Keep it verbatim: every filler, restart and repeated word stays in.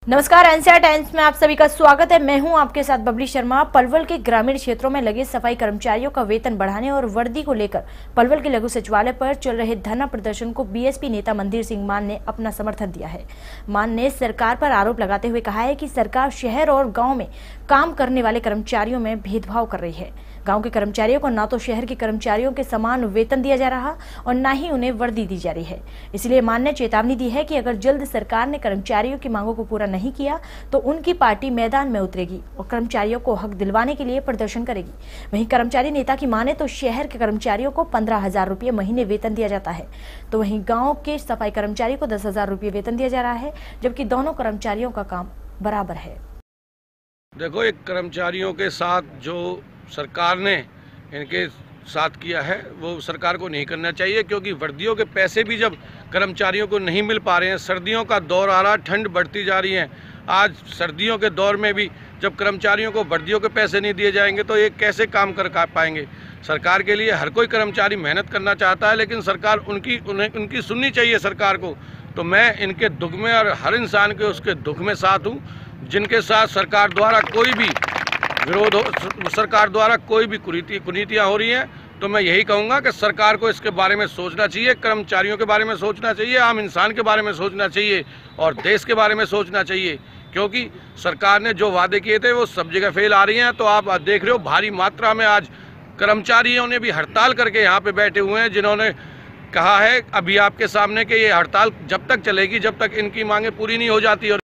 नमस्कार, NCR times में आप सभी का स्वागत है। मैं हूं आपके साथ बबली शर्मा। पलवल के ग्रामीण क्षेत्रों में लगे सफाई कर्मचारियों का वेतन बढ़ाने और वर्दी को लेकर पलवल के लघु सचिवालय पर चल रहे धरना प्रदर्शन को बीएसपी नेता मंदिर सिंह मान ने अपना समर्थन दिया है। मान ने सरकार पर आरोप लगाते हुए कहा है कि सरकार शहर और गाँव में काम करने वाले कर्मचारियों में भेदभाव कर रही है। गांव के कर्मचारियों को न तो शहर के कर्मचारियों के समान वेतन दिया जा रहा और न ही उन्हें वर्दी दी जा रही है। इसलिए मान ने चेतावनी दी है कि अगर जल्द सरकार ने कर्मचारियों की मांगों को पूरा नहीं किया तो उनकी पार्टी मैदान में उतरेगी और कर्मचारियों को हक दिलवाने के लिए प्रदर्शन करेगी। वहीं कर्मचारी नेता की माने तो शहर के कर्मचारियों को पंद्रह हजार रुपये महीने वेतन दिया जाता है, तो वहीं गाँव के सफाई कर्मचारी को दस हजार रुपये वेतन दिया जा रहा है, जबकि दोनों कर्मचारियों का काम बराबर है। देखो, एक कर्मचारियों के साथ जो सरकार ने इनके साथ किया है वो सरकार को नहीं करना चाहिए, क्योंकि वर्दियों के पैसे भी जब कर्मचारियों को नहीं मिल पा रहे हैं, सर्दियों का दौर आ रहा, ठंड बढ़ती जा रही है। आज सर्दियों के दौर में भी जब कर्मचारियों को वर्दियों के पैसे नहीं दिए जाएंगे तो ये कैसे काम कर पाएंगे। सरकार के लिए हर कोई कर्मचारी मेहनत करना चाहता है, लेकिन सरकार उनकी उन्हें उनकी सुननी चाहिए सरकार को। तो मैं इनके दुख में और हर इंसान के उसके दुख में साथ हूँ जिनके साथ सरकार द्वारा कोई भी विरोध हो, सरकार द्वारा कोई भी कुरीति कुनीतियाँ हो रही हैं। तो मैं यही कहूँगा कि सरकार को इसके बारे में सोचना चाहिए, कर्मचारियों के बारे में सोचना चाहिए, आम इंसान के बारे में सोचना चाहिए और देश के बारे में सोचना चाहिए, क्योंकि सरकार ने जो वादे किए थे वो सब जगह फेल आ रही हैं। तो आप देख रहे हो भारी मात्रा में आज कर्मचारियों ने भी हड़ताल करके यहाँ पे बैठे हुए हैं, जिन्होंने कहा है अभी आपके सामने कि ये हड़ताल जब तक चलेगी जब तक इनकी मांगें पूरी नहीं हो जाती। और